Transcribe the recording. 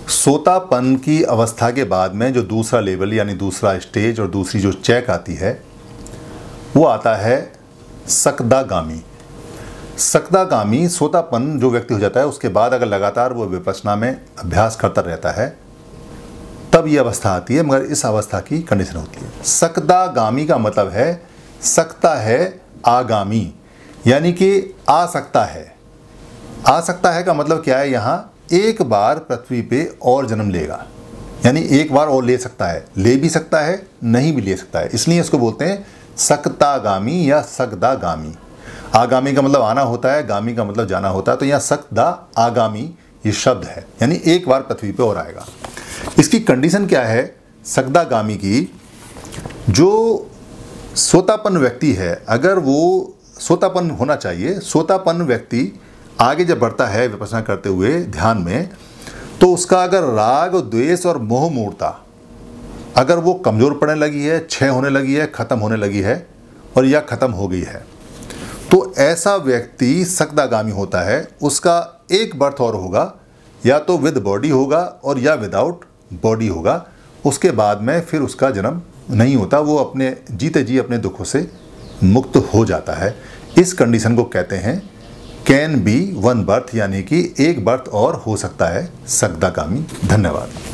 सोतापन की अवस्था के बाद में जो दूसरा लेवल यानी दूसरा स्टेज और दूसरी जो चेक आती है वो आता है सकदागामी। सकदागामी सोतापन जो व्यक्ति हो जाता है उसके बाद अगर लगातार वो विपश्यना में अभ्यास करता रहता है तब ये अवस्था आती है, मगर इस अवस्था की कंडीशन होती है। सकदागामी का मतलब है सकता है आगामी, यानी कि आ सकता है। आ सकता है का मतलब क्या है, यहाँ एक बार पृथ्वी पे और जन्म लेगा, यानी एक बार और ले सकता है, ले भी सकता है नहीं भी ले सकता है, इसलिए इसको बोलते हैं सकतागामी या सकदागामी। आगामी का मतलब आना होता है, गामी का मतलब जाना होता है, तो यहाँ सकदा आगामी ये शब्द है, यानी एक बार पृथ्वी पे और आएगा। इसकी कंडीशन क्या है सकदागामी की, जो सोतापन व्यक्ति है अगर वो सोतापन होना चाहिए, सोतापन व्यक्ति आगे जब बढ़ता है विपश्यना करते हुए ध्यान में, तो उसका अगर राग द्वेष और मोह मूर्ता अगर वो कमज़ोर पड़ने लगी है, क्षय होने लगी है, ख़त्म होने लगी है और या ख़त्म हो गई है, तो ऐसा व्यक्ति सकदागामी होता है। उसका एक बर्थ और होगा, या तो विद बॉडी होगा और या विदाउट बॉडी होगा। उसके बाद में फिर उसका जन्म नहीं होता, वो अपने जीते जी अपने दुखों से मुक्त हो जाता है। इस कंडीशन को कहते हैं कैन बी वन बर्थ, यानी कि एक बर्थ और हो सकता है सकदागामी। धन्यवाद।